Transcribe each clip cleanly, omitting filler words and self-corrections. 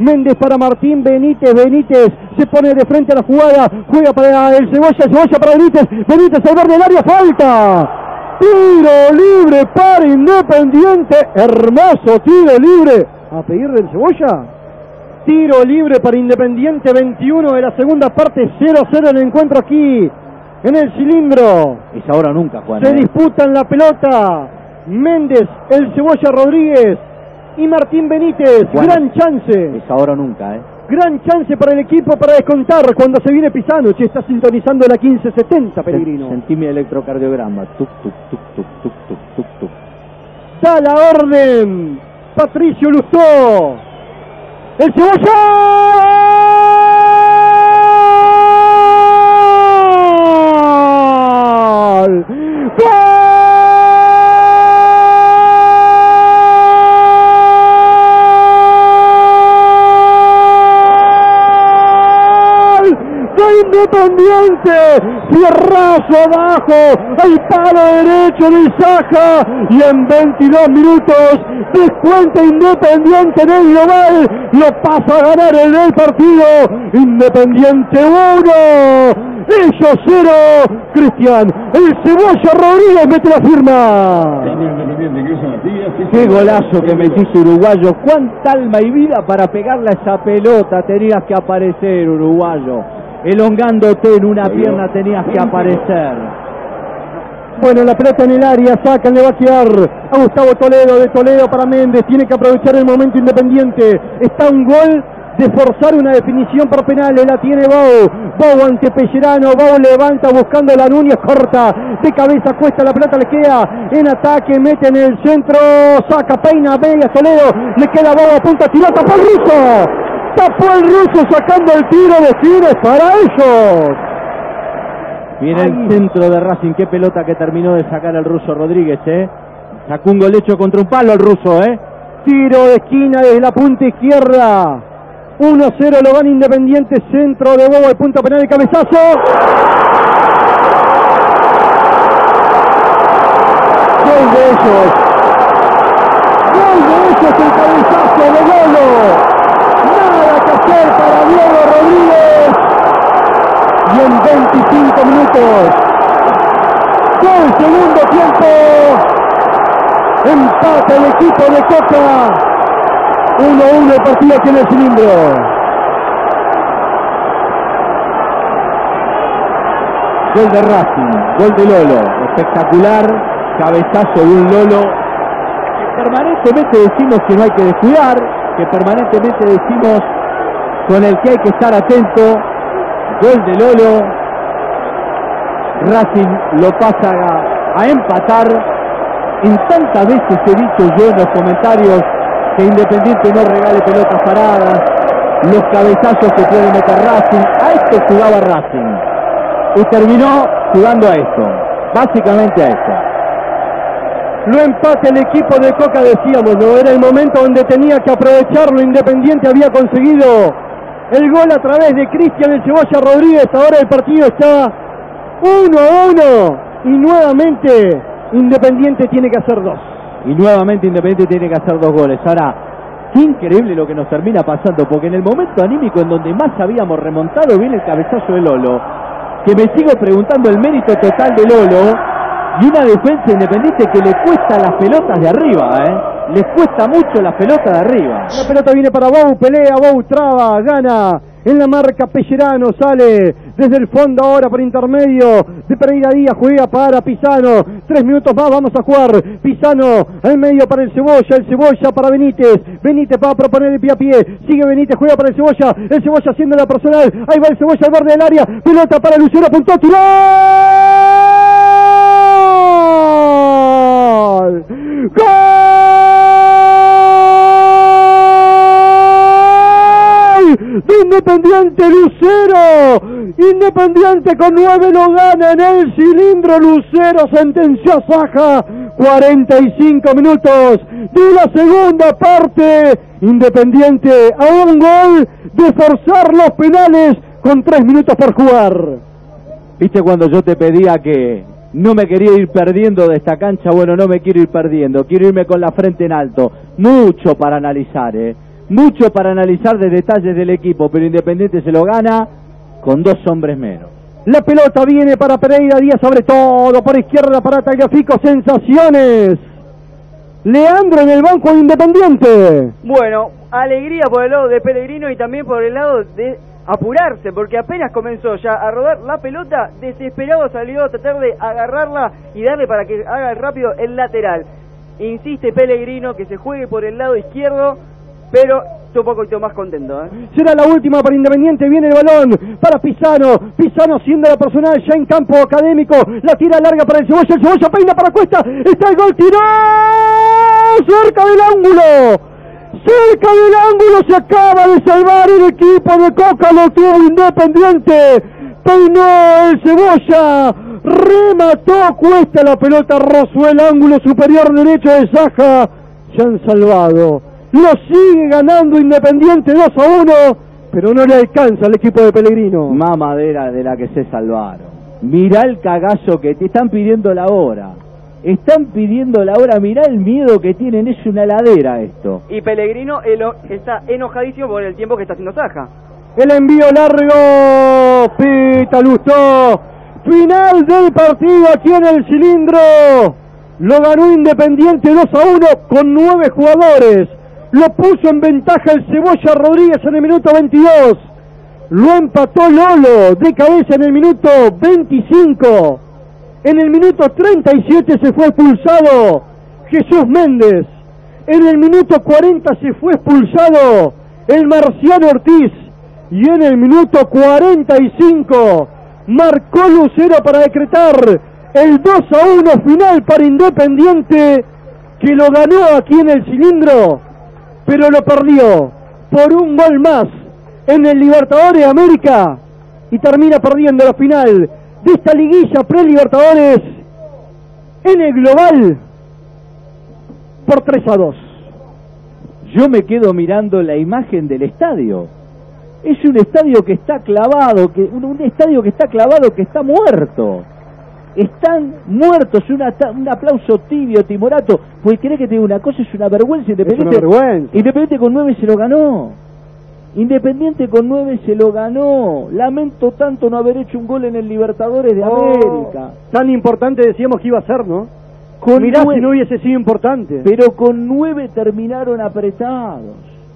Méndez para Martín Benítez. Benítez se pone de frente a la jugada. Juega para el Cebolla. Cebolla para Benítez. Benítez al borde del área. Falta. Tiro libre para Independiente. Hermoso tiro libre. A pedir del Cebolla. Tiro libre para Independiente. 21 de la segunda parte. 0-0 en el encuentro aquí en el Cilindro. Es ahora o nunca, Juan. Se disputan la pelota Méndez, el Cebolla Rodríguez y Martín Benítez. Juan, gran chance. Es ahora o nunca, Gran chance para el equipo para descontar cuando se viene Pisano. Se está sintonizando la 1570, Pellegrino. Sentí mi electrocardiograma. Tuc, tuc, tuc, tuc, tuc, tuc, tuc, tuc. Da la orden Patricio Lustó. El Cebolla. ¡Gol! Independiente, fierrazo abajo, al palo derecho de Saja, y en 22 minutos descuenta Independiente en el global, lo pasa a ganar en el partido. Independiente 1, ellos 0. Cristian, el Cebolla Rodríguez mete la firma. Qué golazo que metiste, uruguayo. Cuánta alma y vida para pegarle a esa pelota. Tenías que aparecer, uruguayo. Elongándote en una pierna tenías que aparecer. Bueno, la pelota en el área, sacan, le va a quedar a Gustavo Toledo, de Toledo para Méndez, tiene que aprovechar el momento Independiente. Está un gol de forzar una definición por penales, la tiene Bou. Bou ante Pellerano, Bou levanta buscando la Núñez, corta, de cabeza, cuesta, la pelota le queda en ataque, mete en el centro, saca, peina, Vega, Toledo, le queda Bou a punta, tiró, tapó el ruso. Tapó el ruso sacando el tiro de Fines para ellos. Viene el centro de Racing, qué pelota que terminó de sacar el ruso Rodríguez, Sacó un gol hecho contra un palo el ruso, Tiro de esquina desde la punta izquierda. 1-0 lo gana Independiente, centro de Bobo, el punto penal de cabezazo. Gol de ellos. Gol de ellos, el cabezazo de Bolo. Nada que hacer para Diego Rodríguez. Y en 25 minutos, gol segundo tiempo, empata el equipo de Coca. 1-1 el partido aquí en el Cilindro. Gol de Racing, gol de Lolo, espectacular, cabezazo de un Lolo que permanentemente decimos que no hay que descuidar, que permanentemente decimos con el que hay que estar atento. Gol de Lolo, Racing lo pasa a empatar. En tantas veces he dicho yo en los comentarios que Independiente no regale pelotas paradas, los cabezazos que puede meter Racing. A esto jugaba Racing y terminó jugando a esto, básicamente a esto. Lo empata el equipo de Coca, decíamos, ¿no? Era el momento donde tenía que aprovecharlo. Independiente había conseguido el gol a través de Cristian el Cebolla Rodríguez. Ahora el partido está 1-1 y nuevamente Independiente tiene que hacer 2. Y nuevamente Independiente tiene que hacer 2 goles. Ahora, qué increíble lo que nos termina pasando, porque en el momento anímico en donde más habíamos remontado viene el cabezazo de Lolo, que me sigo preguntando el mérito total de Lolo, y una defensa Independiente que le cuesta las pelotas de arriba, les cuesta mucho las pelotas de arriba. La pelota viene para Bou, pelea, Bou traba, gana en la marca Pellerano, sale desde el fondo ahora por intermedio de Pereira Díaz, juega para Pisano. 3 minutos más, vamos a jugar. Pisano al medio para el Cebolla para Benítez. Benítez va a proponer el pie a pie, sigue Benítez, juega para el Cebolla haciendo la personal. Ahí va el Cebolla al borde del área, pelota para Luciano, apuntó, tiró. ¡Gol! De Independiente, Lucero. Independiente con 9 lo gana en el Cilindro. Lucero sentenció a Saja. 45 minutos de la segunda parte. Independiente a un gol de forzar los penales con 3 minutos por jugar. ¿Viste cuando yo te pedía que no me quería ir perdiendo de esta cancha? Bueno, no me quiero ir perdiendo, quiero irme con la frente en alto. Mucho para analizar, mucho para analizar de detalles del equipo, pero Independiente se lo gana con 2 hombres menos. La pelota viene para Pereira, Díaz abre todo por izquierda para Tagliafico, sensaciones. Leandro en el banco de Independiente. Bueno, alegría por el lado de Pellegrino y también por el lado de apurarse, porque apenas comenzó ya a rodar la pelota, desesperado salió a tratar de agarrarla y darle para que haga rápido el lateral. Insiste Pellegrino que se juegue por el lado izquierdo, pero estoy un poquito más contento, ¿eh? Será la última para Independiente, viene el balón para Pisano, Pisano siendo la personal ya en campo académico, la tira larga para el Cebolla peina para Cuesta, está el gol, tiró cerca del ángulo, se acaba de salvar el equipo de Coca, lo tuvo Independiente, peinó el Cebolla, remató Cuesta, la pelota rozó el ángulo superior derecho de Saja, se han salvado. Lo sigue ganando Independiente 2-1, pero no le alcanza al equipo de Pellegrino. Más madera de la que se salvaron. Mirá el cagazo que te están pidiendo la hora. Mirá el miedo que tienen, es una heladera esto. Y Pellegrino está enojadísimo por el tiempo que está haciendo Saja. El envío largo, pita Lustó. Final del partido aquí en el Cilindro. Lo ganó Independiente 2-1 con 9 jugadores. Lo puso en ventaja el Cebolla Rodríguez en el minuto 22. Lo empató Lolo de cabeza en el minuto 25. En el minuto 37 se fue expulsado Jesús Méndez. En el minuto 40 se fue expulsado el Marciano Ortiz. Y en el minuto 45 marcó Lucero para decretar el 2-1 final para Independiente, que lo ganó aquí en el Cilindro, pero lo perdió por un gol más en el Libertadores de América y termina perdiendo la final de esta liguilla pre-Libertadores en el global por 3-2. Yo me quedo mirando la imagen del estadio. Es un estadio que está clavado, un estadio que está clavado, que está muerto. Están muertos, un aplauso tibio, timorato. Pues cree que te digo una cosa, es una vergüenza. Independiente, es una vergüenza. Independiente con 9 se lo ganó. Independiente con 9 se lo ganó. Lamento tanto no haber hecho un gol en el Libertadores de América. Tan importante decíamos que iba a ser, ¿no? Mirá si no hubiese sido importante. Pero con 9 terminaron apretados.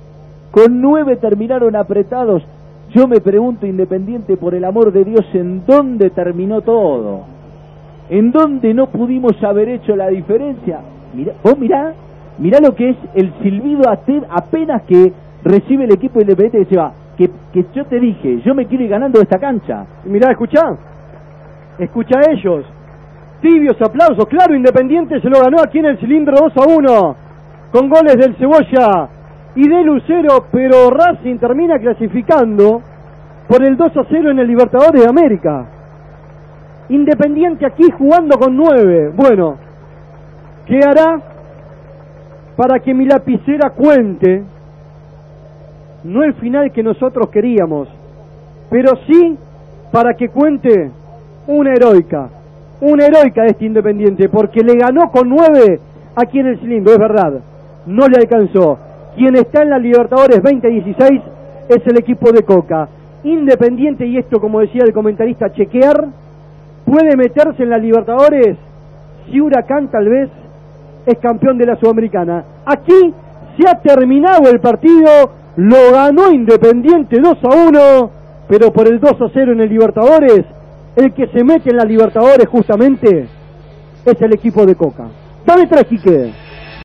Yo me pregunto, Independiente, por el amor de Dios, ¿en dónde terminó todo? ¿En dónde no pudimos haber hecho la diferencia? Mirá lo que es el silbido apenas que recibe el equipo Independiente que se va. Que yo te dije, yo me quiero ir ganando esta cancha. Mirá, escucha a ellos. Tibios aplausos, claro, Independiente se lo ganó aquí en el Cilindro 2-1, con goles del Cebolla y de Lucero, pero Racing termina clasificando por el 2-0 en el Libertadores de América. Independiente aquí jugando con 9. Bueno, ¿qué hará para que mi lapicera cuente? No el final que nosotros queríamos, pero sí para que cuente una heroica de este Independiente, porque le ganó con 9 aquí en el Cilindro, es verdad, no le alcanzó. Quien está en la Libertadores 2016 es el equipo de Coca. Independiente, y esto como decía el comentarista, chequear, puede meterse en la Libertadores si Huracán tal vez es campeón de la Sudamericana. Aquí se ha terminado el partido, lo ganó Independiente 2-1, pero por el 2-0 en el Libertadores, el que se mete en la Libertadores justamente es el equipo de Coca. Dame 3, Quique.